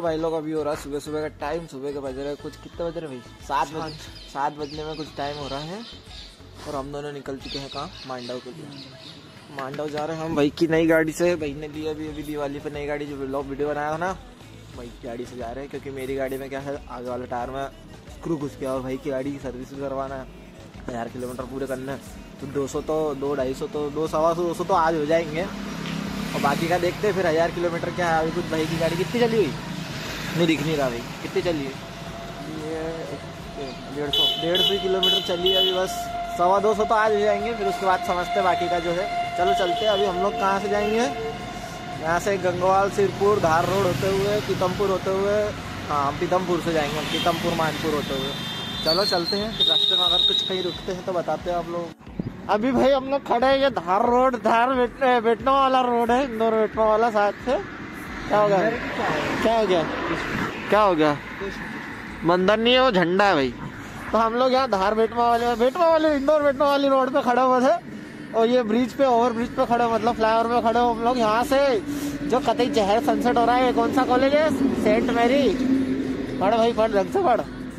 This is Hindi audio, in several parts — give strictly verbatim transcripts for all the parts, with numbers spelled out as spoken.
भाई लोग अभी हो रहा है सुबह सुबह का टाइम, सुबह के बज रहे कुछ कितने बज रहे भाई सात बजे सात बजने में कुछ टाइम हो रहा है और हम दोनों निकल चुके हैं कहाँ मांडव के लिए। मांडव जा रहे हैं हम भाई की नई गाड़ी से। भाई ने दी अभी अभी दिवाली पे नई गाड़ी जो व्लॉग वीडियो बनाया ना, भाई की गाड़ी से जा रहे हैं क्योंकि मेरी गाड़ी में क्या है आगे वाले टायर में स्क्रू घुस गया और भाई की गाड़ी की सर्विस भी करवाना है, हजार किलोमीटर पूरे करना है। तो दो सौ तो दो ढाई सौ तो दो सवा सौ दो सौ तो आज हो जाएंगे और बाकी का देखते हैं फिर हजार किलोमीटर क्या है। अभी कुछ भाई की गाड़ी कितनी चली हुई नहीं दिख नहीं रहा भाई, कितनी चली है ये डेढ़ सौ डेढ़ सौ किलोमीटर चली है अभी, बस सवा दो सौ तो आज हो जाएंगे, फिर उसके बाद समझते हैं बाकी का जो है। चलो चलते हैं। अभी हम लोग कहाँ से जाएंगे, यहाँ से गंगवाल सिरपुर धार रोड होते हुए पीतमपुर होते हुए, हाँ हम पीतमपुर से जाएंगे, हम पीतमपुर मानपुर होते हुए। चलो चलते हैं, फिर रास्ते में अगर कुछ कहीं रुकते हैं तो बताते हैं आप लोग। अभी भाई हम लोग खड़े हैं, ये धार रोड धार बेटना वाला रोड है, इंदौर बेटना वाला साथ से। क्या हो गया क्या हो गया क्या हो गया बंधन नहीं है, वो झंडा है भाई। तो हम लोग यहाँ धार बेटवा वाले बेटवा वाले इंदौर बेटवा वाली रोड पे खड़े हुए थे और ये ब्रिज पे ओवर ब्रिज पे खड़े मतलब फ्लाईओवर पे खड़े हम लोग। यहाँ से जो कतई जहर सनसेट हो रहा है, कौन सा कॉलेज है, सेंट मैरी, पढ़ भाई पढ़ ढंग से पढ़,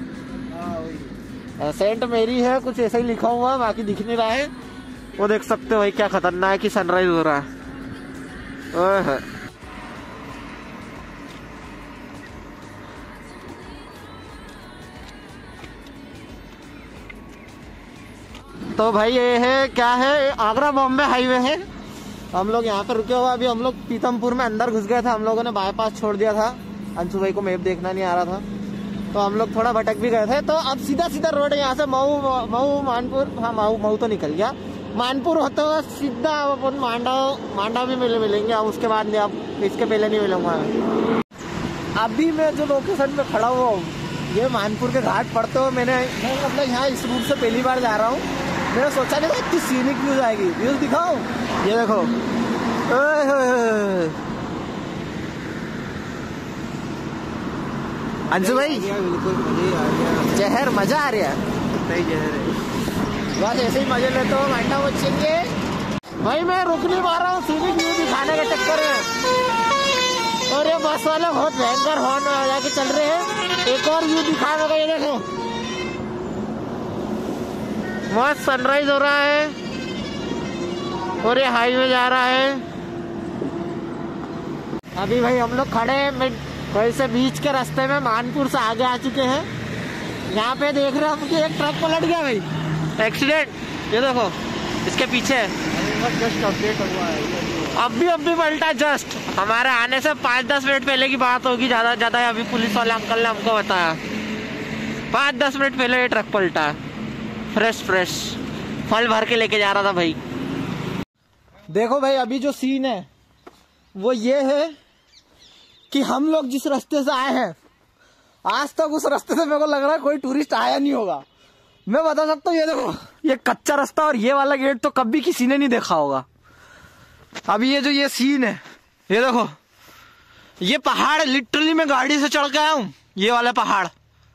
सेंट मैरी है कुछ ऐसा ही लिखा हुआ है, बाकी दिख नहीं रहा है। वो देख सकते हो भाई क्या खतरनाक कि सनराइज हो रहा है। तो भाई ये है क्या है आगरा बॉम्बे हाईवे है। हम लोग यहाँ पे रुके हुए, अभी हम लोग पीतमपुर में अंदर घुस गए थे, हम लोगों ने बाईपास छोड़ दिया था, अंशु भाई को मैप देखना नहीं आ रहा था तो हम लोग थोड़ा भटक भी गए थे। तो अब सीधा सीधा रोड है यहाँ से मऊ मऊ मानपुर, हाँ मऊ मऊ तो निकल गया, मानपुर होते हुए सीधा अपन मांडव मांडव भी मिले मिलेंगे अब उसके बाद नहीं, अब इसके पहले नहीं मिलूंगा। अभी मैं जो लोकेशन पे खड़ा हुआ हूँ ये मानपुर के घाट पड़ते हुए, मैंने मतलब यहाँ इस रूट से पहली बार जा रहा हूँ। मैंने सोचा नहीं था इतनी सीनिक व्यूज आएगी, व्यूज दिखाओ ये देखो। अंशु भाई बिल्कुल जहर मजा आ रहा है, सही जहर है, बस ऐसे ही मजे लेते हो मांडा बचेंगे। भाई मैं रुक नहीं पा रहा हूँ सीनिक व्यू दिखाने के चक्कर में, और ये बस वाले बहुत भयंकर हॉर्न लगा के चल रहे हैं। एक और व्यू दिखाने का, ये देखो मस्त सनराइज हो रहा है और ये हाईवे जा रहा है। अभी भाई हम लोग खड़े हैं वैसे बीच के रास्ते में, मानपुर से आगे आ चुके हैं। यहाँ पे देख रहे हैं हम कि एक ट्रक पलट गया भाई, एक्सीडेंट, ये देखो इसके पीछे जस्ट अपडेट हुआ है, अब भी अब भी पलटा जस्ट, हमारे आने से पाँच दस मिनट पहले की बात होगी, ज्यादा ज्यादा अभी पुलिस वाले अंकल ने हमको बताया पाँच दस मिनट पहले ये ट्रक पलटा, फ्रेश फ्रेश फल भर के लेके जा रहा था भाई। देखो भाई अभी जो सीन है वो ये है कि हम लोग जिस रास्ते से आए हैं आज तक उस रास्ते से मेरे को लग रहा है कोई टूरिस्ट आया नहीं होगा। मैं बता सकता हूँ, ये देखो ये कच्चा रास्ता और ये वाला गेट तो कभी किसी ने नहीं देखा होगा। अभी ये जो ये सीन है ये देखो, ये पहाड़ लिटरली मैं गाड़ी से चढ़ के आया हूँ, ये वाला पहाड़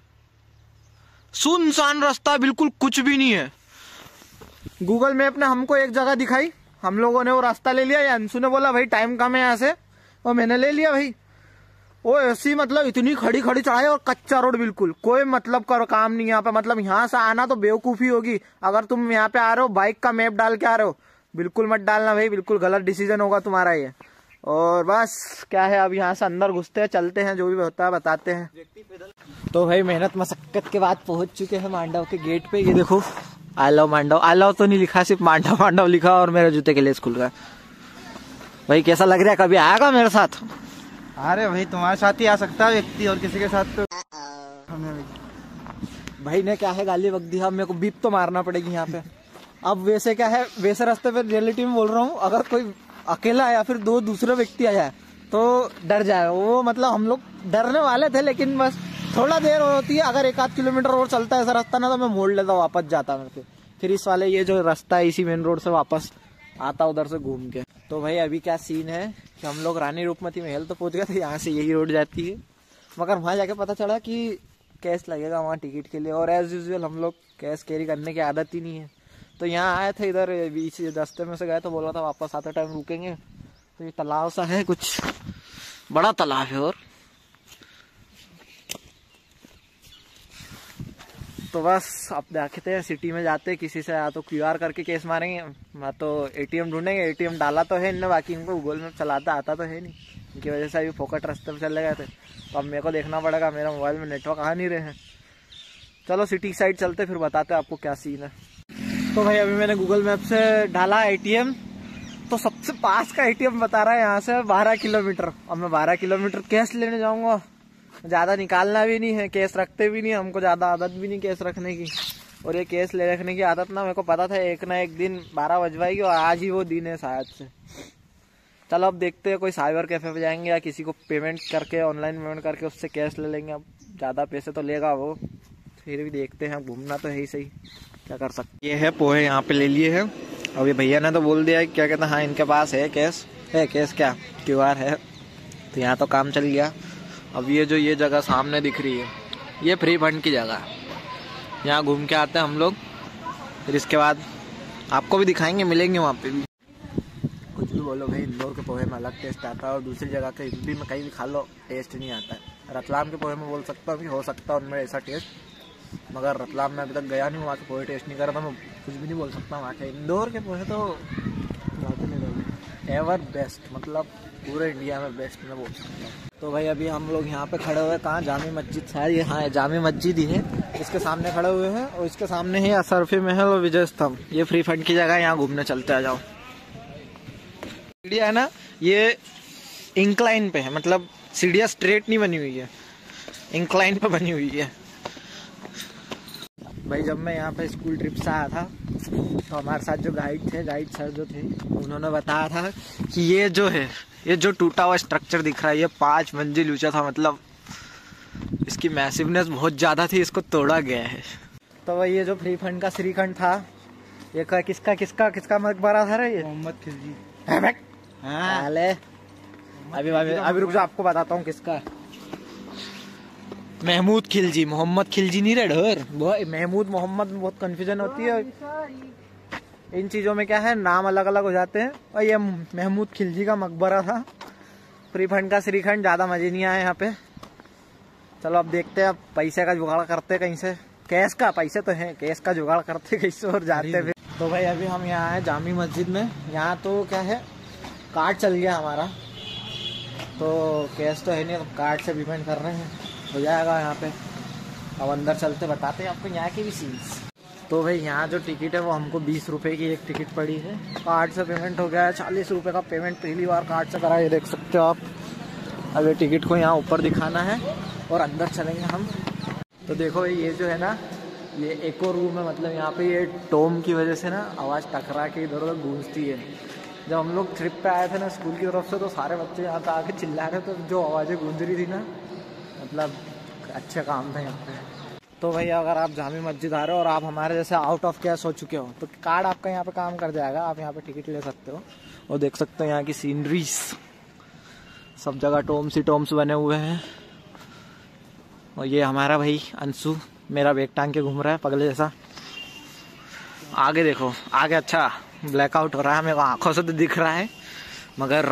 सुनसान रास्ता, बिल्कुल कुछ भी नहीं है। गूगल मैप ने हमको एक जगह दिखाई, हम लोगों ने वो रास्ता ले लिया, या अंशु ने बोला भाई टाइम कम है यहाँ से, और मैंने ले लिया भाई। वो ऐसी मतलब इतनी खड़ी खड़ी चढ़ाई और कच्चा रोड, बिल्कुल कोई मतलब का काम नहीं यहाँ पे। मतलब यहाँ से आना तो बेवकूफी होगी, अगर तुम यहाँ पे आ रहे हो बाइक का मैप डाल के आ रहे हो, बिल्कुल मत डालना भाई, बिल्कुल गलत डिसीजन होगा तुम्हारा ये। और बस क्या है अब यहाँ से अंदर घुसते हैं, चलते हैं, जो भी होता है बताते हैं। तो भाई मेहनत मशक्कत के बाद पहुंच चुके हैं मांडव के गेट पे। ये देखो I love Mandav, I love तो नहीं लिखा, सिर्फ मांडव मांडव लिखा और मेरे जूते के लिए खुल रहा है। भाई कैसा लग रहा है, कभी आएगा मेरे साथ? अरे भाई तुम्हारे साथ ही आ सकता है व्यक्ति, और किसी के साथ तो भाई ने क्या है गाली बक दी, अब मेरे को बीप तो मारना पड़ेगी यहाँ पे। अब वैसे क्या है, वैसे रास्ते पे रियलिटी में बोल रहा हूँ, अगर कोई अकेला या फिर दो दूसरे व्यक्ति आ जाए तो डर जाए वो, मतलब हम लोग डरने वाले थे, लेकिन बस थोड़ा देर होती है, अगर एक आध किलोमीटर और चलता है ऐसा रास्ता ना तो मैं मोड़ लेता, वापस जाता मैं फिर फिर इस वाले ये जो रास्ता है इसी मेन रोड से वापस आता उधर से घूम के। तो भाई अभी क्या सीन है कि हम लोग रानी रूपमती महल तो पहुंच गए थे, यहाँ से यही रोड जाती है, मगर वहाँ जाके पता चला कि कैश लगेगा वहाँ टिकट के लिए, और एज यूजुअल हम लोग कैश कैरी करने की आदत ही नहीं है। तो यहाँ आए थे, इधर बीच रास्ते में से गए तो बोला था वापस आते टाइम रुकेंगे। तो ये तालाब सा है, कुछ बड़ा तालाब है और तो बस अब देखते हैं, सिटी में जाते हैं किसी से, या तो क्यूआर करके केस मारेंगे, या तो एटीएम ढूंढेंगे। एटीएम डाला तो है इनने, बाकी इनको गूगल मैप चलाता आता तो है नहीं, इनकी वजह से अभी फोकट रास्ते पे चले गए थे। तो अब मेरे को देखना पड़ेगा, मेरा मोबाइल में नेटवर्क आ नहीं रहे हैं। चलो सिटी साइड चलते, फिर बताते हैं आपको क्या सीन है। तो भाई अभी मैंने गूगल मैप से डाला एटीएम, तो सबसे पास का एटीएम बता रहा है यहाँ से बारह किलोमीटर। अब मैं बारह किलोमीटर कैश लेने जाऊंगा, ज्यादा निकालना भी नहीं है, केस रखते भी नहीं, हमको ज्यादा आदत भी नहीं केस रखने की। और ये केस ले रखने की आदत ना मेरे को पता था एक ना एक दिन बारह बजवाएगी, और आज ही वो दिन है शायद से। चलो अब देखते हैं, कोई साइबर कैफे पे जाएंगे या किसी को पेमेंट करके, ऑनलाइन पेमेंट करके उससे कैश ले लेंगे। अब ज्यादा पैसे तो लेगा वो, फिर भी देखते हैं, घूमना तो है ही सही, क्या कर सकते। ये है पोहे यहाँ पे ले लिए है। अब ये भैया ने तो बोल दिया क्या कहते हैं, हाँ इनके पास है कैश, है कैश क्या क्यूआर है, तो यहाँ तो काम चल गया। अब ये जो ये जगह सामने दिख रही है, ये फ्री फंड की जगह है, यहाँ घूम के आते हैं हम लोग, फिर इसके बाद आपको भी दिखाएंगे, मिलेंगे वहाँ पे भी। कुछ भी बोलो भाई, इंदौर के पोहे में अलग टेस्ट आता है, और दूसरी जगह के यूपी में कहीं भी खा लो टेस्ट नहीं आता है। रतलाम के पोहे में बोल सकता हूँ कि हो सकता है उनमें ऐसा टेस्ट, मगर रतलाम में अभी तक गया नहीं, वहाँ के पोहे टेस्ट नहीं कर रहा, मैं कुछ भी नहीं बोल सकता वहाँ के। इंदौर के पोहे तो एवर बेस्ट, मतलब पूरे इंडिया में बेस्ट मैं बोल सकता हूँ। तो भाई अभी हम लोग यहाँ पे खड़े हुए, कहाँ जामी मस्जिद शायद, ये हाँ जामी मस्जिद ही है, इसके सामने खड़े हुए हैं, और इसके सामने ही असरफी महल और विजय स्तंभ। ये फ्री फंड की जगह है, यहाँ घूमने चलते आ जाओ। सीढ़िया है ना, ये इंक्लाइन पे है, मतलब सीढ़िया स्ट्रेट नहीं बनी हुई है, इंक्लाइन पे बनी हुई है। भाई जब मैं यहाँ पे स्कूल ट्रिप से आया था, तो हमारे साथ जो गाइड थे, गाइड सर जो थे, उन्होंने बताया था कि ये जो है, ये जो टूटा हुआ स्ट्रक्चर दिख रहा है, ये पांच मंजिल ऊंचा था, मतलब इसकी मैसिवनेस बहुत ज्यादा थी, इसको तोड़ा गया है। तो भाई ये जो फ्री फंड का श्रीखंड था, ये का, किसका किसका किसका मकबरा था रे, ये मोहम्मद खिलजी। हाँ अभी अभी अभी रुक जाओ, आपको बताता हूँ किसका है। महमूद खिलजी, मोहम्मद खिलजी नहीं रेडर, महमूद मोहम्मद में बहुत कंफ्यूजन होती है, इन चीजों में क्या है नाम अलग अलग हो जाते हैं। और ये महमूद खिलजी का मकबरा था। फ्री फंड का श्रीखंड, ज्यादा मजे नहीं आए यहाँ पे। चलो अब देखते हैं, अब पैसे का जुगाड़ करते कहीं से, कैश का, पैसे तो हैं, कैश का जुगाड़ करते कैसे और जाते फिर। तो भाई अभी हम यहाँ है जामी मस्जिद में, यहाँ तो क्या है कार्ड चल गया हमारा, तो कैश तो है नहीं, अब कार्ड से पेमेंट कर रहे हैं, हो जाएगा यहाँ पे। अब अंदर चलते बताते हैं आपको यहाँ की भी सीन्स। तो भाई यहाँ जो टिकट है वो हमको बीस रुपए की एक टिकट पड़ी है, कार्ड से पेमेंट हो गया है, चालीस रुपए का पेमेंट पहली बार कार्ड से करा, ये देख सकते हो आप। अब ये टिकट को यहाँ ऊपर दिखाना है और अंदर चलेंगे हम। तो देखो ये जो है ना, ये एक और रूम है, मतलब यहाँ पे ये टोम की वजह से ना आवाज़ टकरा के इधर उधर गूंजती है। जब हम लोग ट्रिप पे आए थे ना स्कूल की तरफ से, तो सारे बच्चे यहाँ पे आके चिल्ला रहे थे, तो जो आवाज़ें गूंज रही थी ना, मतलब अच्छा काम था यहाँ पे। तो भाई अगर आप जामी मस्जिद आ रहे हो और आप हमारे जैसे आउट ऑफ कैश हो चुके हो, तो कार्ड आपका यहाँ पे काम कर जाएगा, आप यहाँ पे टिकट ले सकते हो और देख सकते हो यहाँ की सीनरीज, सब जगह टोम्स ही टोम्स बने हुए हैं। और ये हमारा भाई अंशु मेरा बैग टांग के घूम रहा है पगले जैसा। आगे देखो, आगे अच्छा ब्लैकआउट हो रहा है, मेरे को आंखों से तो दिख रहा है, मगर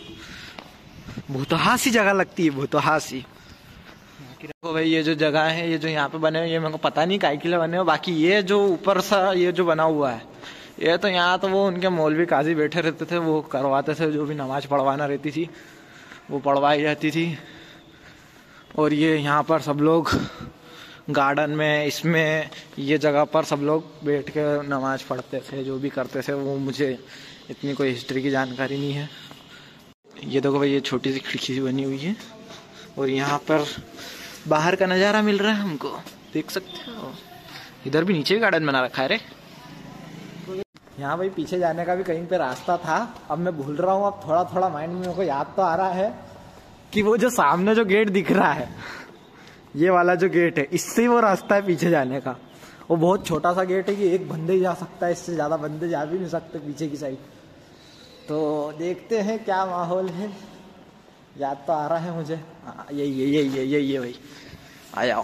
भूतहासी जगह लगती है, भूतहासी। देखो भाई ये जो जगह है, ये जो यहाँ पे बने हुए, ये मेरे को पता नहीं काय के लिए बने हो। बाकी ये जो ऊपर सा ये जो बना हुआ है, ये तो यहाँ तो वो उनके मौलवी काजी बैठे रहते थे, वो करवाते थे, जो भी नमाज पढ़वाना रहती थी वो पढ़वाई जाती थी। और ये यहाँ पर सब लोग गार्डन में, इसमें ये जगह पर सब लोग बैठ के नमाज पढ़ते थे, जो भी करते थे, वो मुझे इतनी कोई हिस्ट्री की जानकारी नहीं है। ये देखो भाई ये छोटी सी खिड़की सी बनी हुई है, और यहाँ पर बाहर का नज़ारा मिल रहा है हमको, देख सकते हो। इधर भी नीचे भी गार्डन बना रखा है रे। यहाँ भाई पीछे जाने का भी कहीं पे रास्ता था, अब मैं भूल रहा हूँ, अब थोड़ा थोड़ा माइंड में मेरे को याद तो आ रहा है कि वो जो सामने जो गेट दिख रहा है, ये वाला जो गेट है, इससे ही वो रास्ता है पीछे जाने का। वो बहुत छोटा सा गेट है कि एक बंदे ही जा सकता है, इससे ज्यादा बंदे जा भी नहीं सकते पीछे की साइड। तो देखते हैं क्या माहौल है, याद तो आ रहा है मुझे, यही यही यही यही यही भाई, आ जाओ।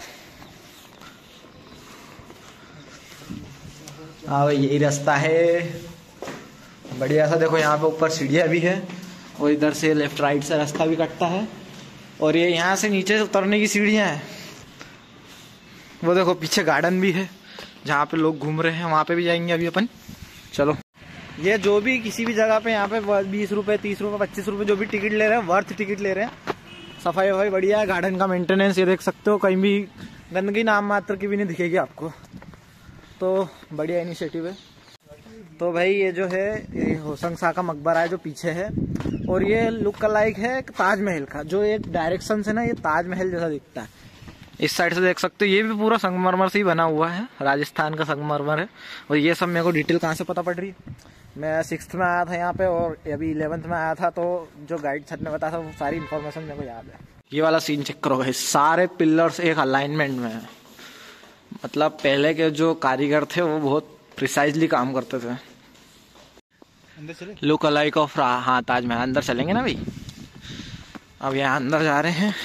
हाँ भाई यही रास्ता है, बढ़िया सा। देखो यहाँ पे ऊपर सीढ़ियाँ भी है, और इधर से लेफ्ट राइट से रास्ता भी कटता है, और ये यहाँ से नीचे उतरने की सीढ़ियाँ हैं। वो देखो पीछे गार्डन भी है जहाँ पे लोग घूम रहे हैं, वहाँ पे भी जाएंगे अभी अपन। चलो, ये जो भी किसी भी जगह पे यहाँ पे बीस रुपए तीस रुपए पच्चीस रुपए जो भी टिकट ले रहे हैं, वर्थ टिकट ले रहे हैं। सफाई वफाई बढ़िया है, गार्डन का मेंटेनेंस ये देख सकते हो, कहीं भी गंदगी नाम मात्र की भी नहीं दिखेगी आपको, तो बढ़िया इनिशिएटिव है। तो भाई ये जो है ये होशंग शाह का मकबरा है जो पीछे है, और ये लुक लाइक है ताजमहल का, जो एक डायरेक्शन से ना ये ताजमहल जैसा दिखता है। इस साइड से देख सकते हो, ये भी पूरा संगमरमर से ही बना हुआ है, राजस्थान का संगमरमर है। और ये सब मेरे को डिटेल कहाँ से पता पड़ रही है, मैं सिक्स्थ में आया था यहाँ पे और अभी इलेवेंथ में आया था, तो जो गाइड सर ने बताया था वो सारी इन्फॉर्मेशन मेरे को याद है। ये वाला सीन चेक करो, सारे पिलर्स एक अलाइनमेंट में है, मतलब पहले के जो कारीगर थे वो बहुत प्रिसाइजली काम करते थे। अंदर चले, लुक अलाइक ऑफ हाँ ताजमहल। अंदर चलेंगे ना भाई, अब यहाँ अंदर जा रहे हैं।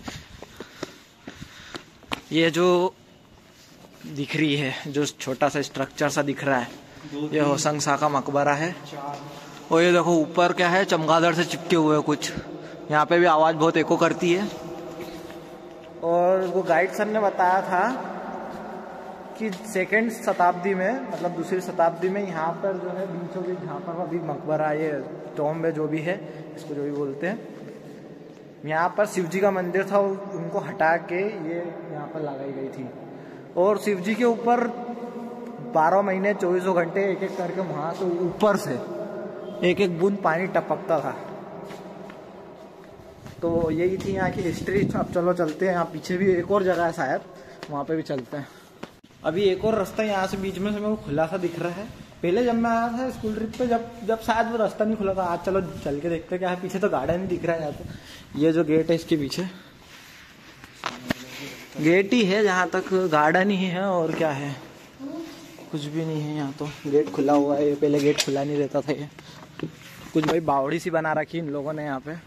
ये जो दिख रही है, जो छोटा सा स्ट्रक्चर सा दिख रहा है, ये होशंग शाह का मकबरा है। और ये देखो ऊपर क्या है, चमगादड़ से चिपके हुए कुछ, यहाँ पे भी आवाज बहुत एको करती है। और वो गाइड सर ने बताया था कि सेकेंड शताब्दी में, मतलब दूसरी शताब्दी में यहाँ पर जो है बीचों बीच जहाँ पर अभी मकबरा, ये टॉम्ब है जो भी है, इसको जो भी बोलते हैं, यहाँ पर शिव जी का मंदिर था, उनको हटा के ये यहाँ पर लगाई गई थी। और शिव जी के ऊपर बारह महीने चौबीसों घंटे एक एक करके वहाँ से ऊपर से एक एक बूंद पानी टपकता था। तो यही थी यहाँ की हिस्ट्री। अब चलो चलते हैं, यहाँ पीछे भी एक और जगह है शायद, वहाँ पे भी चलते हैं। अभी एक और रास्ता यहाँ से बीच में से मेरे को खुला सा दिख रहा है। पहले जब मैं आया था स्कूल ट्रिप पे, जब जब शायद वो रास्ता नहीं खुला था। आज चलो चल के देखते क्या है। पीछे तो गार्डन ही दिख रहा है यहाँ पे, ये जो गेट है इसके पीछे गेट ही है, जहाँ तक गार्डन ही है और क्या है, कुछ भी नहीं है यहाँ। तो गेट खुला हुआ है, ये पहले गेट खुला नहीं रहता था। ये कुछ भाई बावड़ी सी बना रखी इन लोगों ने यहाँ पे।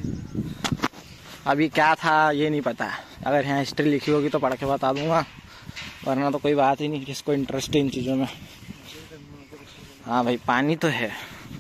अभी क्या था ये नहीं पता, अगर यहाँ हिस्ट्री लिखी होगी तो पढ़ के बता दूंगा, वरना तो कोई बात ही नहीं, किसको इंटरेस्ट है इन चीज़ों में। हाँ भाई पानी तो है,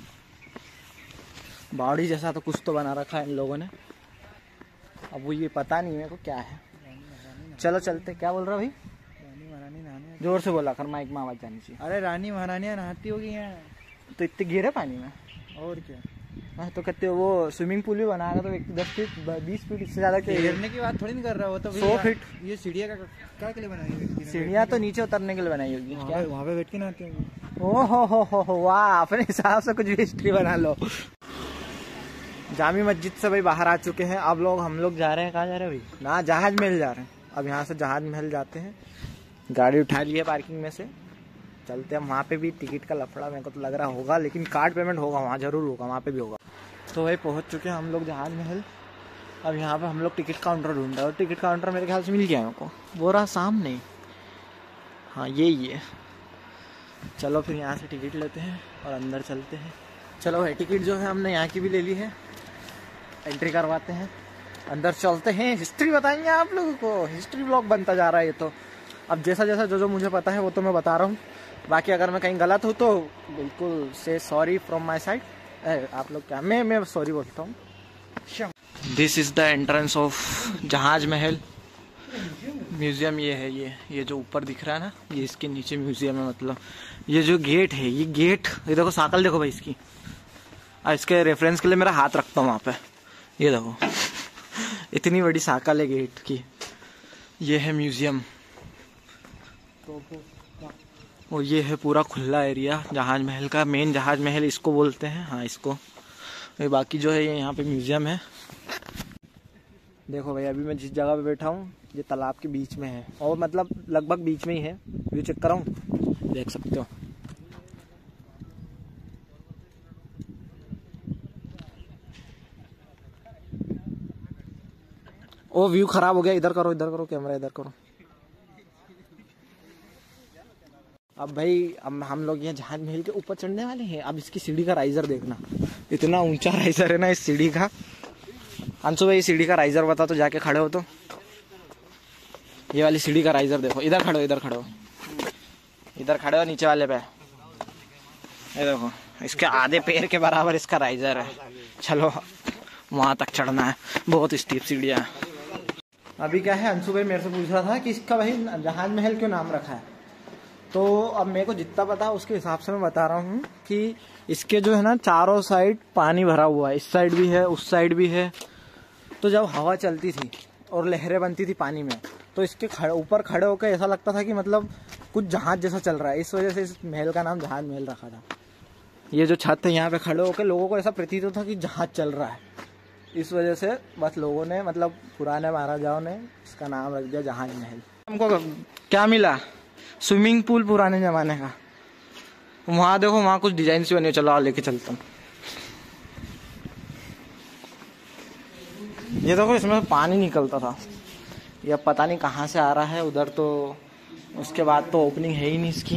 बावड़ी जैसा तो कुछ तो बना रखा है इन लोगों ने, अब वो ये पता नहीं मेरे को क्या है। चलो चलते। क्या बोल रहा भाई? रानी महारानी नहाने, जोर से बोला कर, माइक में आवाज जानी चाहिए। अरे रानी महारानियाँ नहाती होगी यहाँ, तो इतने गिरे पानी में और क्या। हाँ तो कहते हो वो स्विमिंग पूल भी बनाएगा तो एक दस फीट बीस फीट इससे ज्यादा के गिरने की बात थोड़ी नहीं कर रहा हो, तो सौ फीट। ये सीढ़ियाँ का क्या के लिए बनाई हुई? सीढ़ियाँ तो नीचे उतरने के लिए बनाई होगी। क्या वहाँ पे बैठ के नहाते होंगे। ओ हो हो हो हो वाह, अपने हिसाब से कुछ भी हिस्ट्री बना लो। जामी मस्जिद से भाई बाहर आ चुके हैं। अब लोग हम लोग जा रहे हैं, कहाँ जा रहे हैं भाई? ना जहाज महल जा रहे हैं। अब यहाँ से जहाज महल जाते हैं, गाड़ी उठा ली है पार्किंग में से, चलते हैं। वहाँ पे भी टिकट का लफड़ा मेरे को तो लग रहा होगा, लेकिन कार्ड पेमेंट होगा वहाँ, जरूर होगा, वहाँ पे भी होगा। तो भाई पहुँच चुके हैं हम लोग जहाज महल। अब यहाँ पे हम लोग टिकट काउंटर ढूंढ रहे हैं, और टिकट काउंटर मेरे ख्याल से मिल गया मेरे को, वो रहा सामने। हाँ यही है। चलो फिर यहाँ से टिकट लेते हैं और अंदर चलते हैं। चलो भाई टिकट जो है हमने यहाँ की भी ले ली है, एंट्री करवाते हैं, अंदर चलते हैं। हिस्ट्री बताएंगे आप लोगों को, हिस्ट्री ब्लॉग बनता जा रहा है ये तो। अब जैसा जैसा जो जो मुझे पता है वो तो मैं बता रहा हूँ, बाकी अगर मैं कहीं गलत हूँ तो बिल्कुल से सॉरी फ्रॉम माई साइड। आप लोग क्या, मैं मैं सॉरी बोलता हूँ। This is the entrance of Jahaz Mahal museum. ये है, ये ये जो ऊपर दिख रहा है ना, ये इसके नीचे म्यूजियम है। मतलब ये जो गेट है, ये गेट, ये देखो साकल देखो भाई इसकी। आ, इसके रेफरेंस के लिए मेरा हाथ रखता हूँ वहाँ पे, ये देखो इतनी बड़ी साकल है गेट की। ये है म्यूजियम, और ये है पूरा खुला एरिया जहाज महल का। मेन जहाज महल इसको बोलते हैं, हाँ इसको। बाकी जो है ये यहाँ पे म्यूजियम है। देखो भाई अभी मैं जिस जगह पे बैठा हूँ ये तालाब के बीच में है, और मतलब लगभग बीच में ही है। व्यू चेक कराऊँ, देख सकते हो। ओ व्यू खराब हो गया, इधर करो, इधर करो कैमरा, इधर करो। अब भाई अब हम लोग यहाँ जहाज महल के ऊपर चढ़ने वाले हैं। अब इसकी सीढ़ी का राइजर देखना, इतना ऊंचा राइजर है ना इस सीढ़ी का। अंशु भाई सीढ़ी का राइजर बता तो, जाके खड़े हो तो। ये वाली सीढ़ी का राइजर देखो, इधर खड़े हो, इधर खड़े हो, इधर खड़े हो नीचे वाले पे। ये देखो इसके आधे पैर के बराबर इसका राइजर है। चलो वहां तक चढ़ना है, बहुत स्टीप सीढ़ियाँ। अभी क्या है, अंशु भाई मेरे से पूछ रहा था कि इसका भाई जहाज महल क्यों नाम रखा है। तो अब मेरे को जितना पता है उसके हिसाब से मैं बता रहा हूँ कि इसके जो है ना चारों साइड पानी भरा हुआ है, इस साइड भी है उस साइड भी है। तो जब हवा चलती थी और लहरें बनती थी पानी में, तो इसके ऊपर खड़े होकर ऐसा लगता था कि मतलब कुछ जहाज जैसा चल रहा है। इस वजह से इस महल का नाम जहाज महल रखा था। ये जो छत है यहाँ पे खड़े होकर लोगों को ऐसा प्रतीत होता था कि जहाज चल रहा है। इस वजह से बस लोगों ने, मतलब पुराने महाराजाओं ने इसका नाम रख दिया जहाज महल। हमको क्या मिला? स्विमिंग पूल पुराने जमाने का। वहाँ देखो, वहाँ कुछ डिजाइन से बने। चलो लेके चलता हूँ। ये देखो, इसमें पानी निकलता था। ये अब पता नहीं कहाँ से आ रहा है उधर। तो उसके बाद तो ओपनिंग है ही नहीं इसकी।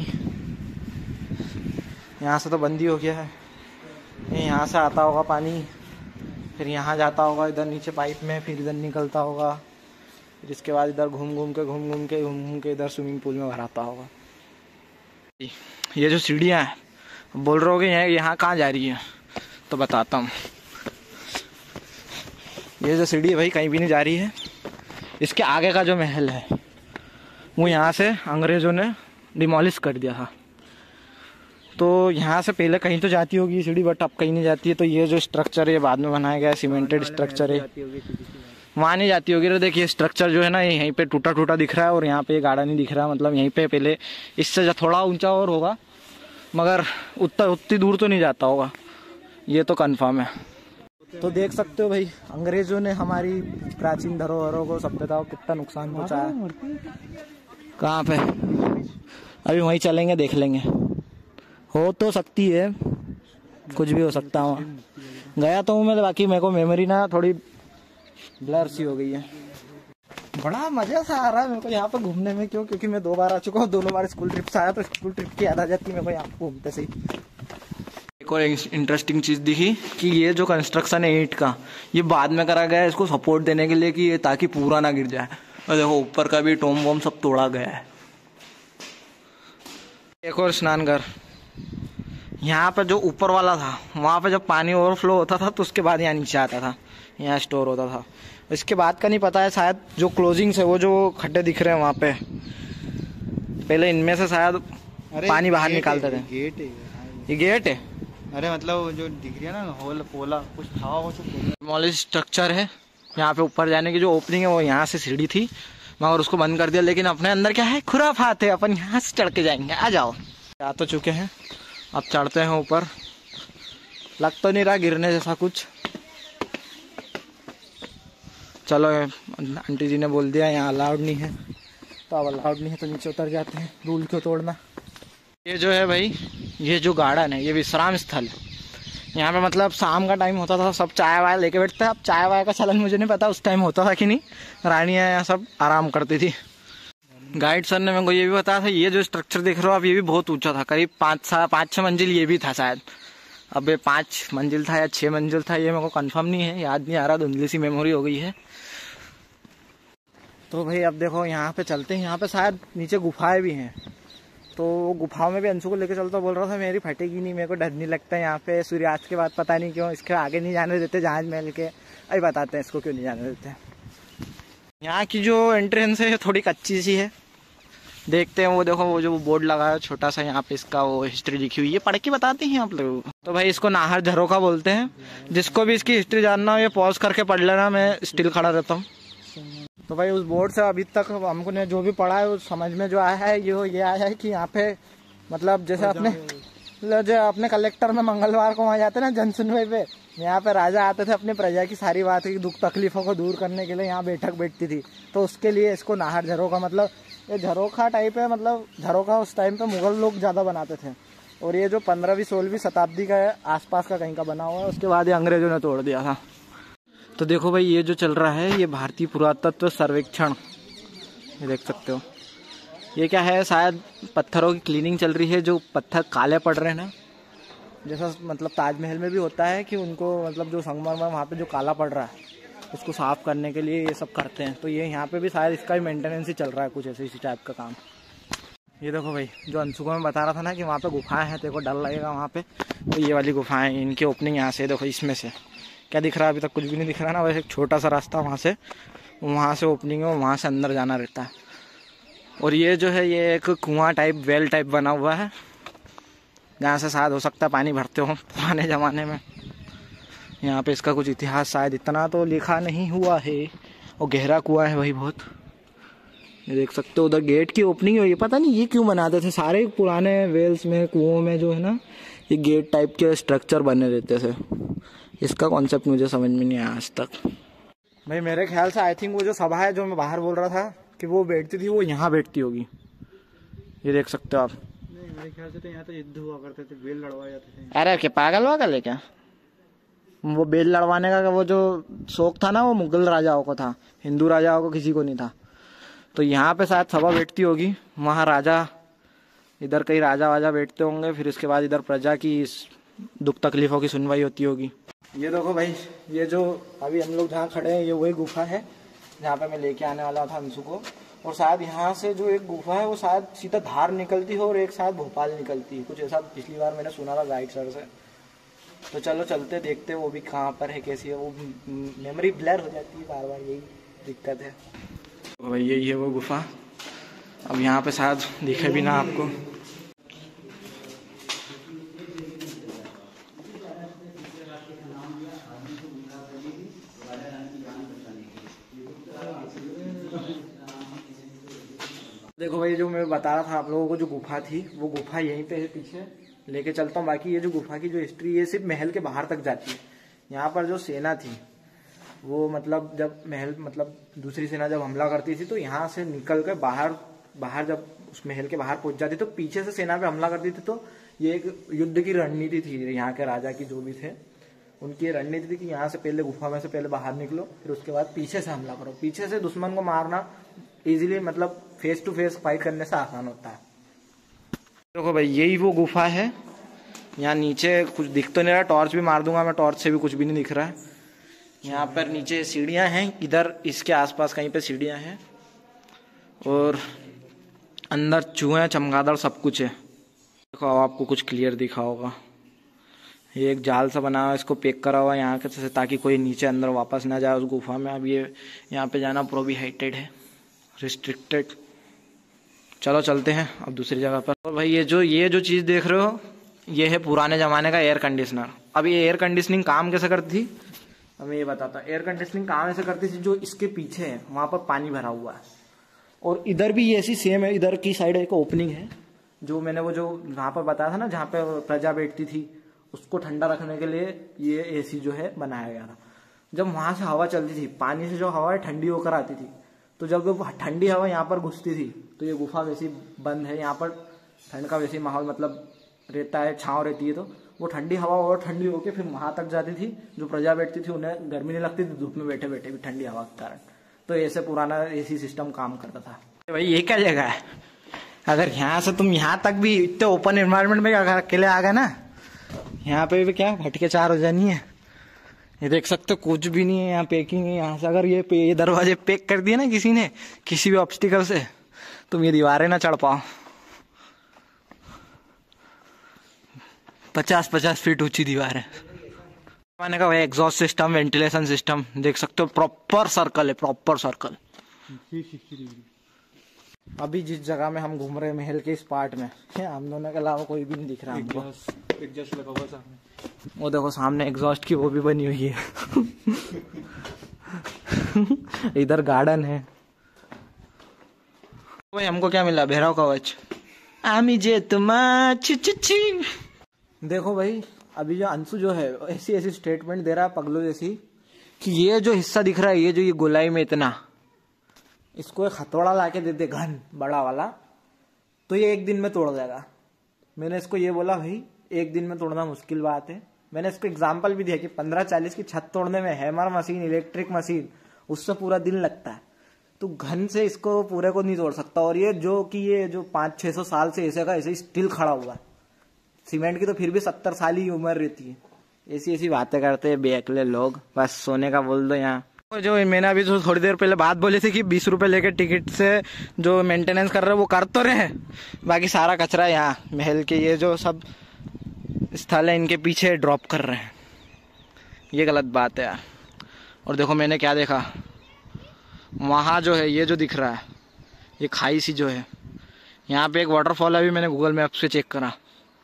यहाँ से तो बंदी हो गया है। ये यहाँ से आता होगा पानी, फिर यहाँ जाता होगा इधर नीचे पाइप में, फिर इधर निकलता होगा, फिर इसके बाद इधर घूम घूम के घूम घूम के घूम घूम के इधर स्विमिंग पूल में भराता होगा। ये जो सीढ़ियाँ हैं, बोल रहे हो कि यहाँ यहाँ कहाँ जा रही है, तो बताता हूँ। ये जो सीढ़ी है भाई कहीं भी नहीं जा रही है। इसके आगे का जो महल है वो यहाँ से अंग्रेज़ों ने डिमोलिश कर दिया था। तो यहाँ से पहले कहीं तो जाती होगी सीढ़ी, बट अब कहीं नहीं जाती है। तो ये जो स्ट्रक्चर है बाद में बनाया गया है, सीमेंटेड स्ट्रक्चर है, वहाँ नहीं जाती होगी। तो देखिए स्ट्रक्चर जो है ना, यहीं पे टूटा टूटा दिख रहा है और यहाँ पे गार्डन नहीं दिख रहा। मतलब यहीं पे पहले इससे थोड़ा ऊंचा और होगा, मगर उतना उतनी दूर तो नहीं जाता होगा, ये तो कन्फर्म है। तो देख सकते हो भाई, अंग्रेजों ने हमारी प्राचीन धरोहरों को, सभ्यता को कितना नुकसान पहुँचाया। कहाँ पे? अभी वहीं चलेंगे, देख लेंगे। हो तो सकती है, कुछ भी हो सकता है। वहाँ गया तो हूँ मैं, बाकी मेरे को मेमोरी ना थोड़ी ब्लर सी हो गई है। बड़ा मजा सा आ रहा है मेरे को यहाँ पे घूमने में। क्यों? क्योंकि मैं दो बार आ चुका हूँ, दोनों बार स्कूल ट्रिप से आया, तो स्कूल ट्रिप की याद आ जाती है मेरे को यहाँ पे घूमते से ही। एक और इंटरेस्टिंग चीज दिखी कि ये जो कंस्ट्रक्शन है ईंट का, ये बाद में करा गया है इसको सपोर्ट देने के लिए, कि ये ताकि पूरा ना गिर जाए। और देखो ऊपर का भी टोम वोम सब तोड़ा गया है। एक और स्नान घर, यहाँ पे जो ऊपर वाला था, वहाँ पे जब पानी ओवरफ्लो होता था तो उसके बाद यहाँ नीचे आता था, यहाँ स्टोर होता था। इसके बाद का नहीं पता है, शायद जो क्लोजिंग्स है वो जो खड्डे दिख रहे हैं वहाँ पे, पहले इनमें से शायद पानी बाहर निकालते थे। गेट है ये गेट है? अरे मतलब जो दिख रही है ना होल पोला, कुछ था वो मॉलिश स्ट्रक्चर है। यहाँ पे ऊपर जाने की जो ओपनिंग है वो यहाँ से सीढ़ी थी, मगर उसको बंद कर दिया। लेकिन अपने अंदर क्या है, खुराफात है, अपन यहाँ से चढ़ के जाएंगे। आ जाओ। आ तो चुके हैं, अब चढ़ते हैं ऊपर। लग तो नहीं रहा गिरने जैसा कुछ। चलो, आंटी जी ने बोल दिया यहाँ अलाउड नहीं है, तो अब अलाउड नहीं है तो नीचे उतर जाते हैं। रूल क्यों तोड़ना। ये जो है भाई, ये जो गार्डन है ये विश्राम स्थल है। यहाँ पे मतलब शाम का टाइम होता था, सब चाय वाय लेके बैठते हैं। अब चाय वाय का चलन मुझे नहीं पता उस टाइम होता था कि नहीं। रानियाँ यहाँ सब आराम करती थी। गाइड सर ने मेरे को ये भी बताया था, ये जो स्ट्रक्चर देख रहे हो आप, ये भी बहुत ऊंचा था, करीब पाँच सा पाँच छः मंजिल ये भी था शायद। अब ये पाँच मंजिल था या छः मंजिल था, ये मेरे को कंफर्म नहीं है, याद नहीं आ रहा, धुंधली सी मेमोरी हो गई है। तो भाई अब देखो यहाँ पे चलते हैं। यहाँ पे शायद नीचे गुफाएं भी हैं, तो गुफाओं में भी अंशु को लेकर चलता। बोल रहा था मेरी फटेगी नहीं, मेरे को डर नहीं लगता। यहाँ पे सूर्यास्त के बाद पता नहीं क्यों इसके आगे नहीं जाने देते जहाज महल के। अभी बताते हैं इसको क्यों नहीं जाने देते। यहाँ की जो एंट्रेंस है थोड़ी कच्ची सी है, देखते हैं। वो देखो वो जो बोर्ड लगा है छोटा सा, यहाँ पे इसका वो हिस्ट्री लिखी हुई है, पढ़ के बताते हैं आप लोगों को। तो भाई इसको नाहर झरोखा बोलते हैं। जिसको भी इसकी हिस्ट्री जानना हो ये पॉज करके पढ़ लेना, मैं स्टिल खड़ा रहता हूँ। तो भाई उस बोर्ड से अभी तक हमको ने जो भी पढ़ा है उस समझ में जो आया है ये ये आया है कि यहाँ पे मतलब जैसे अपने जो अपने कलेक्टर में मंगलवार को वहाँ जाते ना जन सुनवाई पे, यहाँ पे राजा आते थे अपने प्रजा की सारी बात की दुख तकलीफों को दूर करने के लिए, यहाँ बैठक बैठती थी। तो उसके लिए इसको नाहर झरोखा, मतलब ये झरोखा टाइप है। मतलब झरोखा उस टाइम पे मुगल लोग ज़्यादा बनाते थे, और ये जो पंद्रहवीं सोलहवीं शताब्दी का है आसपास का कहीं का बना हुआ है। उसके बाद ये अंग्रेजों ने तोड़ दिया था। तो देखो भाई ये जो चल रहा है ये भारतीय पुरातत्व सर्वेक्षण, ये देख सकते हो। ये क्या है, शायद पत्थरों की क्लीनिंग चल रही है। जो पत्थर काले पड़ रहे हैं ना, जैसा मतलब ताजमहल में भी होता है कि उनको मतलब जो संगमरमर वहाँ पे जो काला पड़ रहा है उसको साफ करने के लिए ये सब करते हैं। तो ये यहाँ पे भी शायद इसका भी मेंटेनेंस ही चल रहा है, कुछ ऐसे इसी टाइप का काम। ये देखो भाई, जो अंशु को मैं बता रहा था ना कि वहाँ पे गुफाएं हैं, तेरे को डर लगेगा वहाँ पे, तो ये वाली गुफाएं, इनकी ओपनिंग यहाँ से देखो। इसमें से क्या दिख रहा है? अभी तक कुछ भी नहीं दिख रहा ना, वैसे एक छोटा सा रास्ता वहाँ से वहाँ से ओपनिंग है, वहाँ से अंदर जाना रहता है। और ये जो है ये एक कुआं टाइप वेल टाइप बना हुआ है, जहाँ से शायद हो सकता है पानी भरते हो पुराने ज़माने में। यहाँ पे इसका कुछ इतिहास शायद इतना तो लिखा नहीं हुआ है। और गहरा कुआं है भाई बहुत, ये देख सकते हो। उधर गेट की ओपनिंग हुई है, पता नहीं ये क्यों बनाते थे। सारे पुराने वेल्स में कुओं में जो है ना ये गेट टाइप के स्ट्रक्चर बने रहते थे। इसका कॉन्सेप्ट मुझे समझ में नहीं आया आज तक। भाई मेरे ख्याल से आई थिंक वो जो सभा है जो मैं बाहर बोल रहा था कि वो बैठती थी, वो यहाँ बैठती होगी। ये देख सकते हो आप। नहीं मेरे ख्याल से तो यहाँ तो युद्ध हुआ करते थे, बेल लड़वाए जाते थे। अरे क्या पागल वागल है क्या? वो बेल लड़वाने का वो जो शौक था ना वो मुगल राजाओं को था, हिंदू राजाओं को किसी को नहीं था। तो यहाँ पे शायद सभा बैठती होगी, वहाँ राजा, इधर कई राजा वाजा बैठते होंगे, फिर इसके बाद इधर प्रजा की दुख तकलीफों की सुनवाई होती होगी। ये देखो भाई, ये जो अभी हम लोग जहाँ खड़े हैं ये वही गुफा है जहाँ पे मैं लेके आने वाला था अंशु को। और शायद यहाँ से जो एक गुफा है वो शायद सीधा धार निकलती है और एक शायद भोपाल निकलती है, कुछ ऐसा पिछली बार मैंने सुना था राइट सर से। तो चलो चलते देखते वो भी कहाँ पर है, कैसी है। वो मेमोरी ब्लर हो जाती है बार बार, यही दिक्कत है। तो भाई यही है वो गुफा। अब यहाँ पे शायद दिखे भी ना आपको। देखो भाई जो मैं बता रहा था आप लोगों को, जो गुफा थी वो गुफा यहीं पे है, पीछे लेके चलता हूँ। बाकी ये जो गुफा की जो हिस्ट्री ये सिर्फ महल के बाहर तक जाती है। यहाँ पर जो सेना थी वो मतलब जब महल मतलब दूसरी सेना जब हमला करती थी तो यहाँ से निकल कर बाहर बाहर जब उस महल के बाहर पहुंच जाती तो पीछे से सेना पे हमला करती थी। तो ये एक युद्ध की रणनीति थी यहाँ के राजा की, जो भी थे उनकी रणनीति थी कि यहाँ से पहले गुफा में से पहले बाहर निकलो, फिर उसके बाद पीछे से हमला करो। पीछे से दुश्मन को मारना इजीली मतलब फेस टू फेस फाइट करने से आसान होता है। देखो भाई यही वो गुफा है। यहाँ नीचे कुछ दिख तो नहीं रहा, टॉर्च भी मार दूंगा मैं, टॉर्च से भी कुछ भी नहीं दिख रहा है। यहाँ पर नीचे सीढ़ियाँ हैं, इधर इसके आसपास कहीं पे सीढ़ियाँ हैं और अंदर चूहे चमगादड़ सब कुछ है। देखो अब आपको कुछ क्लियर दिखा होगा। ये एक जाल सा बना हुआ, इसको पैक करा हुआ यहाँ के, ताकि कोई नीचे अंदर वापस ना जाए उस गुफा में। अब ये यहाँ पे जाना प्रोहिबिटेड है, रिस्ट्रिक्टेड। चलो चलते हैं अब दूसरी जगह पर। और भाई ये जो ये जो चीज़ देख रहे हो ये है पुराने ज़माने का एयर कंडीशनर। अब ये एयर कंडीशनिंग काम कैसे करती थी अब मैं ये बताता हूँ। एयर कंडीशनिंग काम ऐसे करती थी, जो इसके पीछे है वहाँ पर पानी भरा हुआ है और इधर भी ये ऐसी सेम है। इधर की साइड एक ओपनिंग है, जो मैंने वो जो वहाँ पर बताया था ना जहाँ पे प्रजा बैठती थी, उसको ठंडा रखने के लिए ये एसी जो है बनाया गया था। जब वहाँ से हवा चलती थी, पानी से जो हवा है ठंडी होकर आती थी, तो जब वो ठंडी हवा यहाँ पर घुसती थी तो ये गुफा वैसी बंद है। यहाँ पर ठंड का वैसे माहौल मतलब रहता है, छाँव रहती है, तो वो ठंडी हवा और ठंडी होकर फिर वहाँ तक जाती थी। जो प्रजा बैठती थी उन्हें गर्मी नहीं लगती थी धूप में बैठे बैठे भी ठंडी हवा के कारण। तो ऐसे पुराना एसी सिस्टम काम करता था। भाई ये क्या जगह है? अगर यहाँ से तुम यहाँ तक भी इतने ओपन एनवायरनमेंट में अगर अकेले आ गए ना, यहाँ पे भी क्या भटके चार हो जानी है। ये देख सकते हो कुछ भी नहीं है यहाँ, पैकिंग है। यहाँ से अगर ये पे, ये दरवाजे पैक कर दिए ना किसी ने, किसी भी ऑब्स्टिकल से, तुम ये दीवारें ना चढ़ पाओ। पचास पचास फीट ऊंची दीवार है। मैंने कहा भाई एग्जॉस्ट सिस्टम, वेंटिलेशन सिस्टम देख सकते हो, प्रॉपर सर्कल है, प्रॉपर सर्कल। अभी जिस जगह में हम घूम रहे हैं महल के इस पार्ट में, हम दोनों के अलावा कोई भी नहीं दिख रहा हमको। एग्जॉस्ट लगा हुआ सामने, वो देखो सामने एग्जॉस्ट की वो भी बनी हुई है। इधर गार्डन है। भाई हमको क्या मिला? भैरव कवच। आमी जे तुमा ची ची ची। देखो भाई अभी जो अंशु जो है ऐसी ऐसी स्टेटमेंट दे रहा है पगलो जैसी, कि ये जो हिस्सा दिख रहा है, ये जो ये गोलाई में इतना, इसको एक हथौड़ा लाके दे दे घन बड़ा वाला, तो ये एक दिन में तोड़ देगा। मैंने इसको ये बोला भाई एक दिन में तोड़ना मुश्किल बात है। मैंने इसको एग्जांपल भी दिया कि पंद्रह चालीस की छत तोड़ने में हैमर मशीन, इलेक्ट्रिक मशीन, उससे पूरा दिन लगता है। तो घन से इसको पूरे को नहीं तोड़ सकता। और ये जो कि ये जो पाँच छह सौ साल से ऐसे का ऐसे ही स्टिल खड़ा हुआ है। सीमेंट की तो फिर भी सत्तर साल ही उम्र रहती है। ऐसी ऐसी बातें करते हैं बेअकले लोग। बस सोने का बोल दो यहाँ। जो मैंने अभी जो थोड़ी देर पहले बात बोली थी कि बीस रुपए लेके टिकट से जो मेंटेनेंस कर रहे हैं वो कर तो रहे हैं, बाकी सारा कचरा यहाँ महल के ये जो सब स्थल है इनके पीछे ड्रॉप कर रहे हैं। ये गलत बात है यार। और देखो मैंने क्या देखा, वहाँ जो है ये जो दिख रहा है ये खाई सी जो है, यहाँ पे एक वाटरफॉल है, अभी मैंने गूगल मैप से चेक करा।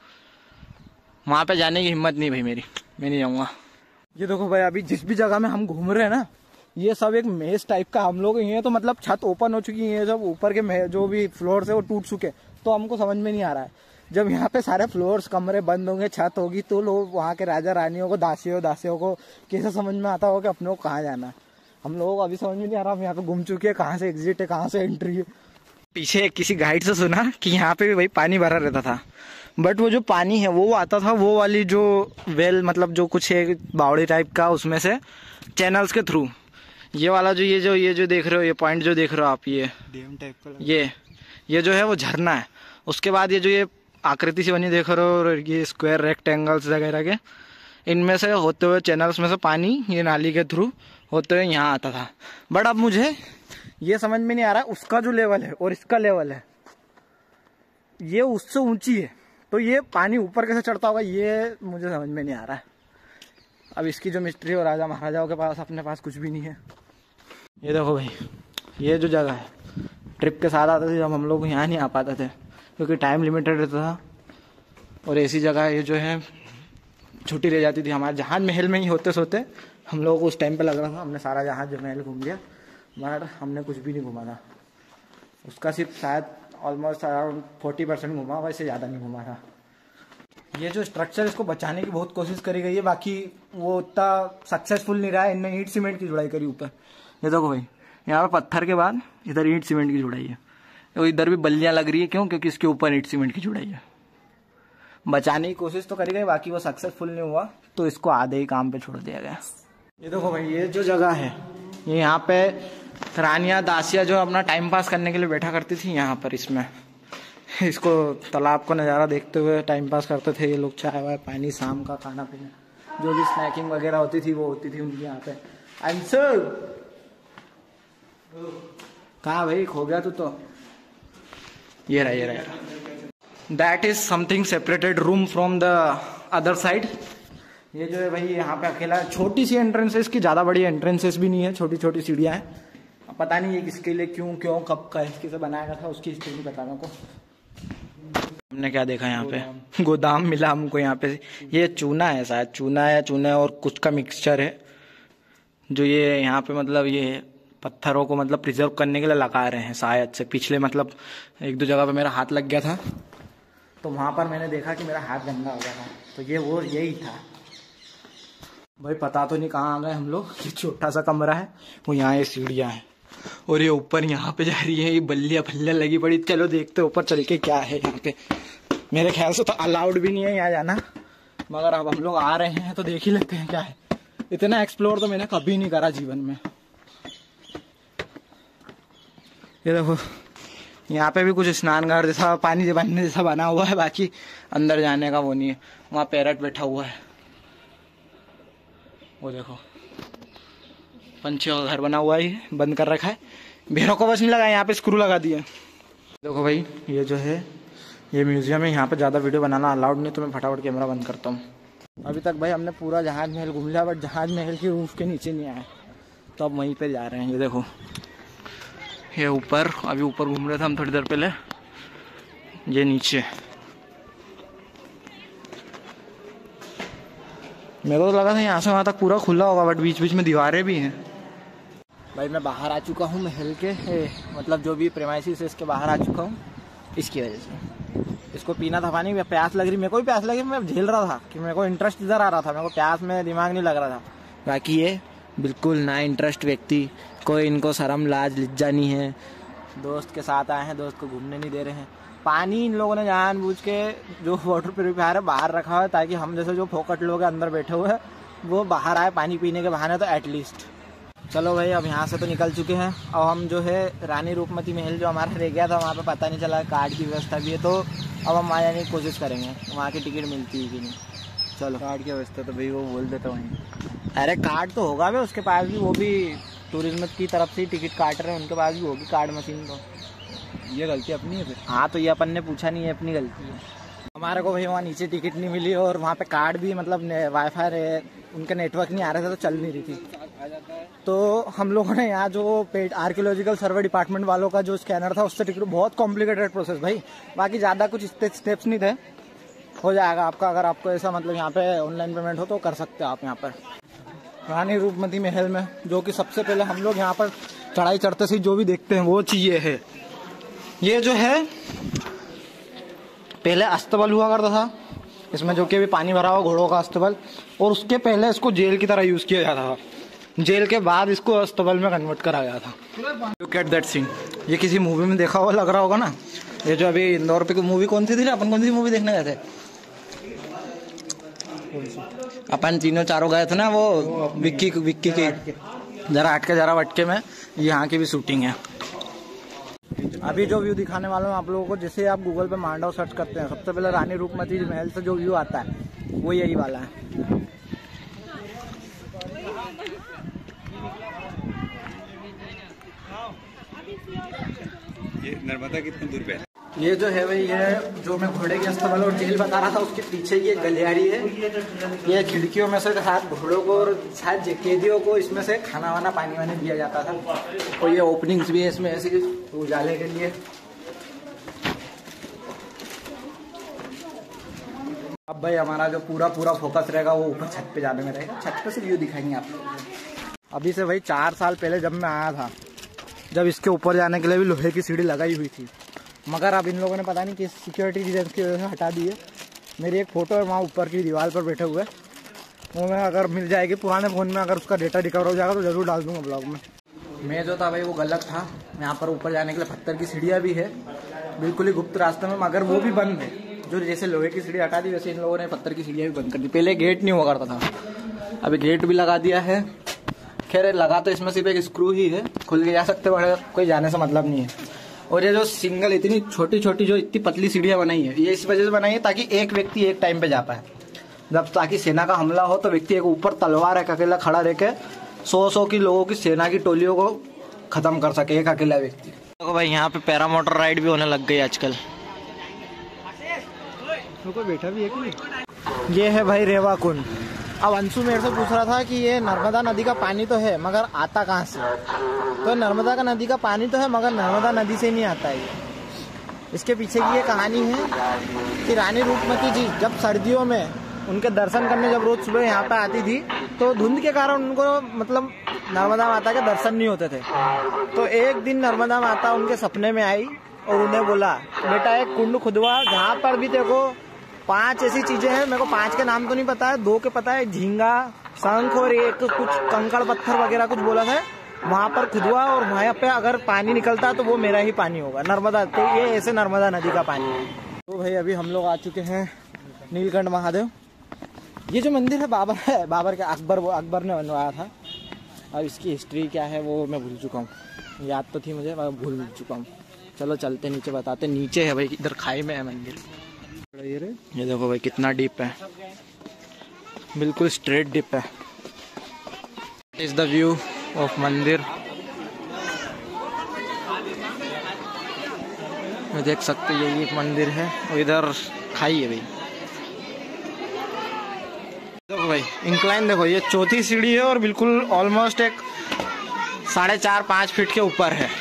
वहाँ पे जाने की हिम्मत नहीं भाई मेरी, मैं नहीं जाऊँगा। ये देखो भाई अभी जिस भी जगह में हम घूम रहे हैं ना, ये सब एक मेज टाइप का हम लोग, ये तो मतलब छत ओपन हो चुकी है, सब ऊपर के जो भी फ्लोर है वो टूट चुके, तो हमको समझ में नहीं आ रहा है। जब यहाँ पे सारे फ्लोर्स कमरे बंद होंगे, छत होगी, तो लोग वहाँ के राजा रानियों को, दासियों दासियों को कैसे समझ में आता होगा कि अपने को कहाँ जाना है। हम लोगों को अभी समझ में नहीं आ रहा, हम यहाँ पे घूम चुके हैं, कहाँ से एग्जिट है, कहाँ से एंट्री है। पीछे किसी गाइड से सुना कि यहाँ पे भी भाई पानी भरा रहता था, बट वो जो पानी है वो आता था वो वाली जो वेल, मतलब जो कुछ है बावड़ी टाइप का, उसमें से चैनल्स के थ्रू। ये वाला जो ये जो ये जो देख रहे हो, ये पॉइंट जो देख रहे हो आप, ये डैम टाइप का, ये ये जो है वो झरना है। उसके बाद ये जो ये आकृति से बनी देख रहे हो, और ये स्क्वायर रेक्टेंगल्स वगैरह के, इनमें से होते हुए चैनल्स में से पानी ये नाली के थ्रू होते हुए यहाँ आता था। बट अब मुझे ये समझ में नहीं आ रहा उसका जो लेवल है और इसका लेवल है, ये उससे ऊंची है, तो ये पानी ऊपर कैसे चढ़ता होगा, ये मुझे समझ में नहीं आ रहा है। अब इसकी जो मिस्ट्री और राजा महाराजाओं के पास, अपने पास कुछ भी नहीं है। ये देखो भाई, ये जो जगह है, ट्रिप के साथ आते थे जब हम लोग यहाँ नहीं आ पाते थे क्योंकि टाइम लिमिटेड रहता था, और ऐसी जगह ये जो है छुट्टी रह जाती थी। हमारे जहाज महल में ही होते सोते हम लोगों को उस टाइम पे लग रहा था हमने सारा जहाज महल घूम लिया, बट हमने कुछ भी नहीं घूमा था। उसका सिर्फ शायद ऑलमोस्ट अराउंड फोर्टी परसेंट घूमा, वैसे ज़्यादा नहीं घूमा था। ये जो स्ट्रक्चर, इसको बचाने की बहुत कोशिश करी गई है, बाकी वो उतना सक्सेसफुल नहीं रहा है। इनने ईंट सीमेंट की जुड़ाई करी ऊपर, ये देखो भाई, यहाँ पे पत्थर के बाद इधर ईंट सीमेंट की जुड़ाई है, तो इधर भी बल्लियाँ लग रही है। क्यों? क्योंकि इसके ऊपर ईंट सीमेंट की जुड़ाई है। बचाने की कोशिश तो करी गई, बाकी वो सक्सेसफुल नहीं हुआ, तो इसको आधे ही काम पे छोड़ दिया गया। ये देखो भाई, ये जो जगह है, ये यहाँ पे रानियाँ दासियाँ जो अपना टाइम पास करने के लिए बैठा करती थी यहाँ पर, इसमें इसको तालाब को नज़ारा देखते हुए टाइम पास करते थे ये लोग। चाय वाय, पानी, शाम का खाना पीना, जो भी स्नैकिंग वगैरह होती थी वो होती थी उनकी यहाँ पे। आंसर कहाँ भाई, खो गया तू तो। ये रहा ये रहा that is something separated room from the other side. ये जो है भाई यहाँ पे अकेला, छोटी सी एंट्रेंस है इसकी, ज़्यादा बड़ी एंट्रेंसेस भी नहीं है, छोटी छोटी सीढ़ियाँ हैं। पता नहीं है किसके लिए, क्यों क्यों कब का इसके से बनाया गया था, उसकी हिस्ट्री नहीं पता मेरे को। हमने क्या देखा यहाँ पे, गोदाम मिला हमको यहाँ पे। ये चूना है शायद, चूना है, चूना और कुछ का मिक्सचर है, जो ये यहाँ पे मतलब ये पत्थरों को मतलब प्रिजर्व करने के लिए लगा रहे हैं शायद से। पिछले मतलब एक दो जगह पे मेरा हाथ लग गया था, तो वहाँ पर मैंने देखा कि मेरा हाथ गंदा हो गया था, तो ये वो यही था भाई। पता तो नहीं कहाँ आ गए हम लोग। ये छोटा सा कमरा है, वो यहाँ ये सीढ़ियाँ हैं, और ये ऊपर यहाँ पे जा रही है, ये बल्लियाँ फल्लियाँ लगी पड़ी। चलो देखते ऊपर चल के क्या है यहाँ पे। मेरे ख्याल से तो अलाउड भी नहीं है यहाँ जाना, मगर अब हम लोग आ रहे हैं तो देख ही लेते हैं क्या है। इतना एक्सप्लोर तो मैंने कभी नहीं करा जीवन में। ये देखो, यहाँ पे भी कुछ स्नान घाट जैसा, पानी से बनने जैसा बना हुआ है, बाकी अंदर जाने का वो नहीं है। वहाँ पैरट बैठा हुआ है, वो देखो, पंछियों का घर बना हुआ है, बंद कर रखा है। भेड़ों को बस नहीं लगा, यहाँ पे स्क्रू लगा दिया। देखो भाई, ये जो है ये म्यूजियम है, यहाँ पे ज़्यादा वीडियो बनाना अलाउड नहीं, तो मैं फटाफट कैमरा बंद करता हूँ। अभी तक भाई हमने पूरा जहाज महल घूम लिया, बट जहाज महल की रूफ के नीचे नहीं आया, तो अब वहीं पे जा रहे हैं। ये देखो, ये ऊपर, अभी ऊपर घूम रहे थे हम थोड़ी देर पहले, ये नीचे। मेरे को तो लगा था यहाँ से वहाँ तक पूरा खुला होगा, बट बीच बीच में दीवारें भी हैं। भाई मैं बाहर आ चुका हूँ महल के, मतलब जो भी प्रेमाइसिस है इसके बाहर आ चुका हूँ। इसकी वजह से इसको पीना था पानी, प्यास लग रही, मेरे को भी प्यास लगी, मैं झेल रहा था कि मेरे को इंटरेस्ट इधर आ रहा था, मेरे को प्यास में दिमाग नहीं लग रहा था। बाकी ये बिल्कुल ना इंटरेस्ट व्यक्ति, कोई इनको शर्म लाज लिज्जा नहीं है। दोस्त के साथ आए हैं, दोस्त को घूमने नहीं दे रहे हैं। पानी इन लोगों ने जानबूझ के जो वाटर प्यूरिफायर है बाहर रखा हुआ है, ताकि हम जैसे जो फोकट लोग अंदर बैठे हुए हैं वो बाहर आए पानी पीने के बहाने, तो एटलीस्ट। चलो भाई, अब यहाँ से तो निकल चुके हैं। अब हम जो है रानी रूपमती महल जो हमारा रह गया था, वहाँ पे पता नहीं चला, कार्ड की व्यवस्था भी है, तो अब हम वहाँ जाने की कोशिश करेंगे वहाँ की टिकट मिलती है कि नहीं। चलो, कार्ड की व्यवस्था तो भाई वो बोल देता वहीं। अरे कार्ड तो होगा भाई उसके पास भी, वो भी टूरिज्म की तरफ से टिकट काट रहे हैं, उनके पास भी होगी कार्ड मशीन। तो ये गलती अपनी है फिर। हाँ, तो ये अपन ने पूछा नहीं है, अपनी गलती है। हमारे को भाई वहाँ नीचे टिकट नहीं मिली, और वहाँ पे कार्ड भी मतलब वाईफाई उनका नेटवर्क नहीं आ रहा था, तो चल नहीं रही थी। तो हम लोगों ने यहाँ जो आर्कियोलॉजिकल सर्वे डिपार्टमेंट वालों का जो स्कैनर था उससे टिकट, बहुत कॉम्प्लिकेटेड प्रोसेस भाई, बाकी ज्यादा कुछ स्टेप्स नहीं थे, हो जाएगा आपका। अगर आपको ऐसा मतलब यहाँ पे ऑनलाइन पेमेंट हो तो कर सकते हो आप यहाँ पर। रानी रूपमती महल में जो कि सबसे पहले हम लोग यहाँ पर चढ़ाई चढ़ते से जो भी देखते हैं वो चीज ये है, ये जो है पहले अस्तबल हुआ करता था इसमें, जो कि अभी पानी भरा हुआ घोड़ों का अस्तबल, और उसके पहले इसको जेल की तरह यूज किया जाता था। जेल के बाद इसको अस्तबल में कन्वर्ट करा गया था। लुक एट दैट सीन, ये किसी मूवी में देखा हुआ लग रहा होगा ना। ये जो अभी इंदौर पे मूवी कौन सी थी ना, अपन कौन सी मूवी देखने गए थे, अपन तीनों चारों गए थे ना, वो विक्की विक्की की जरा हटके जरा वटके में यहाँ की भी शूटिंग है। अभी जो व्यू दिखाने वाला हूँ आप लोगों को, जैसे आप गूगल पे मांडव सर्च करते हैं, सबसे पहले रानी रूपमती महल से जो व्यू आता है वो यही वाला है। ये नर्मदा कितनी दूर पे है? ये जो है भाई, ये जो मैं घोड़े के अस्तबल और जेल बता रहा था उसके पीछे ये गलियारी है। ये खिड़कियों में से शायद घोड़ों को और शायद कैदियों को इसमें से खाना वाना पानी वानी दिया जाता था, और ये ओपनिंग्स भी है इसमें ऐसे उजाले के लिए। अब भाई हमारा जो पूरा पूरा फोकस रहेगा वो ऊपर छत पे जाने में रहेगा, छत पे से व्यू दिखाएंगे आप लोग। अभी से भाई चार साल पहले जब मैं आया था, जब इसके ऊपर जाने के लिए भी लोहे की सीढ़ी लगाई हुई थी, मगर अब इन लोगों ने पता नहीं किस सिक्योरिटी रीजन की वजह से हटा दी है। मेरी एक फोटो है वहाँ ऊपर की दीवार पर बैठे हुए, वो मैं अगर मिल जाएगी पुराने फ़ोन में, अगर उसका डेटा रिकवर हो जाएगा तो जरूर डाल दूंगा ब्लॉग में। मैं जो था भाई वो गलत था, यहाँ पर ऊपर जाने के लिए पत्थर की सीढ़ियाँ भी है बिल्कुल ही गुप्त रास्ते में, मगर वो भी बंद है। जो जैसे लोहे की सीढ़ी हटा दी वैसे इन लोगों ने पत्थर की सीढ़ियाँ भी बंद कर दी। पहले गेट नहीं हुआ करता था, अभी गेट भी लगा दिया है। खैर लगा तो इसमें सिर्फ एक स्क्रू ही है, खुल के जा सकते बड़े, कोई जाने से मतलब नहीं है। और ये जो सिंगल इतनी छोटी छोटी जो इतनी पतली सीढ़ियाँ बनाई है, ये इस वजह से बनाई है ताकि एक व्यक्ति एक टाइम पे जा पाए। जब ताकि सेना का हमला हो तो व्यक्ति एक ऊपर तलवार एक अकेला खड़ा रह के सौ सौ की लोगों की सेना की टोलियों को खत्म कर सके एक अकेला व्यक्ति। तो भाई यहाँ पे पैरामोटर राइड भी होने लग गई आजकल। तो कोई बैठा भी है कि नहीं? ये है भाई रेवा कुंड। अब अंशु मेरे से पूछ रहा था कि ये नर्मदा नदी का पानी तो है मगर आता कहाँ से? तो नर्मदा का नदी का पानी तो है मगर नर्मदा नदी से नहीं आता है। इसके पीछे की ये कहानी है कि रानी रूपमती जी जब सर्दियों में उनके दर्शन करने जब रोज सुबह यहाँ पे आती थी तो धुंध के कारण उनको मतलब नर्मदा माता के दर्शन नहीं होते थे। तो एक दिन नर्मदा माता उनके सपने में आई और उन्हें बोला बेटा एक कुंड खुदवा, जहाँ पर भी देखो पांच ऐसी चीजें हैं, मेरे को पांच के नाम तो नहीं पता है, दो के पता है, झींगा, शंख और एक कुछ कंकड़ पत्थर वगैरह कुछ बोला था, वहां पर खुदवा और वहां पे अगर पानी निकलता तो वो मेरा ही पानी होगा नर्मदा। तो ये ऐसे नर्मदा नदी का पानी है। तो भाई अभी हम लोग आ चुके हैं नीलकंठ महादेव। ये जो मंदिर है बाबर है, बाबर के अकबर वो अकबर ने बनवाया था। अब इसकी हिस्ट्री क्या है वो मैं भूल चुका हूँ, याद तो थी मुझे मगर भूल चुका हूँ। चलो चलते नीचे बताते। नीचे है भाई, इधर खाई में है मंदिर। ये देखो भाई कितना डीप है, बिल्कुल स्ट्रेट डीप है। Is the view of mandir, मैं देख सकते हैं ये एक मंदिर है और इधर खाई है भाई। देखो भाई इंक्लाइन देखो, ये चौथी सीढ़ी है और बिल्कुल ऑलमोस्ट एक साढ़े चार पाँच फीट के ऊपर है।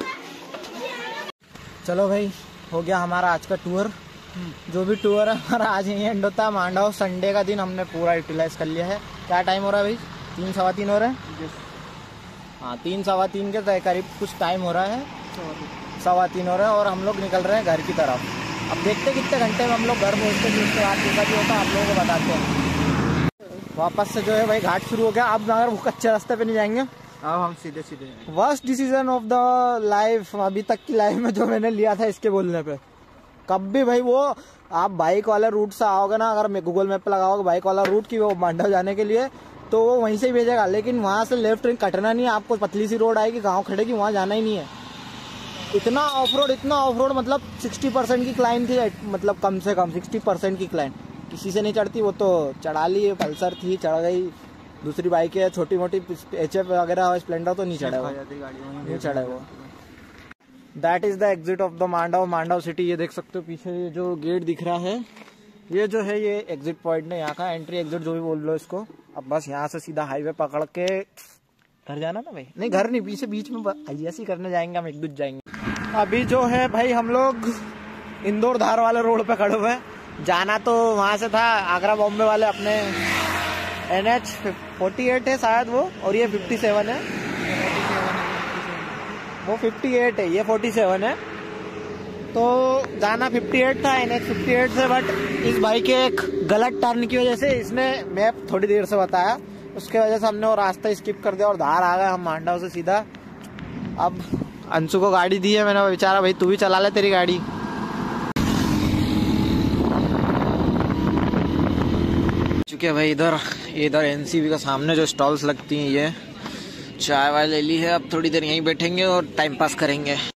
चलो भाई हो गया हमारा आज का टूर। जो भी टूर है हमारा आज यही एंड होता है। मांडव संडे का दिन हमने पूरा यूटिलाइज कर लिया है। क्या टाइम हो रहा है भाई? तीन सवा तीन हो रहा है। हाँ तीन सवा तीन के करीब कुछ टाइम हो रहा है, सवा तीन हो रहा है और हम लोग निकल रहे हैं घर की तरफ। अब देखते कितने घंटे में हम लोग घर पहुँचते हैं, उसके बाद जैसा भी होता है आप लोगों को बताते हैं। वापस से जो है भाई घाट शुरू हो गया। अब अगर वो कच्चे रास्ते पे नहीं जाएंगे, अब हम सीधे सीधे worst decision of the life अभी तक की लाइफ में जो मैंने लिया था इसके बोलने पे। कब भी भाई वो आप बाइक वाले रूट से आओगे ना, अगर मैं गूगल मैप पे लगाओगे बाइक वाला रूट की वो मांडव जाने के लिए तो वो वहीं से ही भेजेगा, लेकिन वहां से लेफ्ट कटना नहीं है आपको। पतली सी रोड आएगी गांव खड़ेगी, वहां जाना ही नहीं है। इतना ऑफ रोड इतना ऑफ रोड मतलब सिक्सटी परसेंट की क्लाइन थी, मतलब कम से कम सिक्सटी परसेंट की क्लाइन किसी से नहीं चढ़ती। वो तो चढ़ा ली, पल्सर थी चढ़ गई, दूसरी बाइक है छोटी मोटी एच एफ वगैरह स्प्लेंडर तो नहीं चढ़े वो नहीं चढ़े वो that is the exit of the Mandav Mandav city. ये देख सकते हो पीछे ये जो गेट दिख रहा है, ये जो है ये एग्जिट पॉइंट है यहाँ का, एंट्री एग्जिट जो भी बोल लो इसको। अब बस यहाँ से सीधा हाईवे पकड़ के घर जाना ना भाई, नहीं घर नहीं, पीछे बीच में ऐसी करने जाएंगे हम, एक दूज जाएंगे। अभी जो है भाई हम लोग इंदौर धार वाले रोड पे खड़े हुए हैं। जाना तो वहाँ से था आगरा बॉम्बे वाले अपने एन एच फोर्टी एट है शायद वो, और ये फिफ्टी सेवन है, वो फिफ्टी एट है, ये फोर्टी सेवन है। तो जाना फिफ्टी एट था, एन एच फिफ्टी एट से, बट इस भाई के एक गलत टर्न की वजह से इसने मैप थोड़ी देर से बताया, उसके वजह से हमने वो रास्ता स्किप कर दिया और धार आ गए हम मांडव से सीधा। अब अंशु को गाड़ी दी है मैंने, बेचारा भाई तू भी चला ले तेरी गाड़ी। चुके भाई इधर इधर एनसीबी का सामने जो स्टॉल्स लगती हैं, ये चाय वाय ले ली है। अब थोड़ी देर यहीं बैठेंगे और टाइम पास करेंगे।